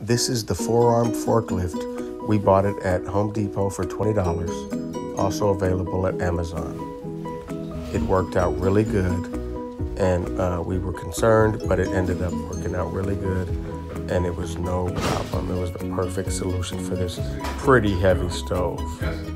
This is the Forearm forklift. We bought it at Home Depot for $20, also available at Amazon. It worked out really good, and we were concerned, but it ended up working out really good, and it was no problem. It was the perfect solution for this pretty heavy stove.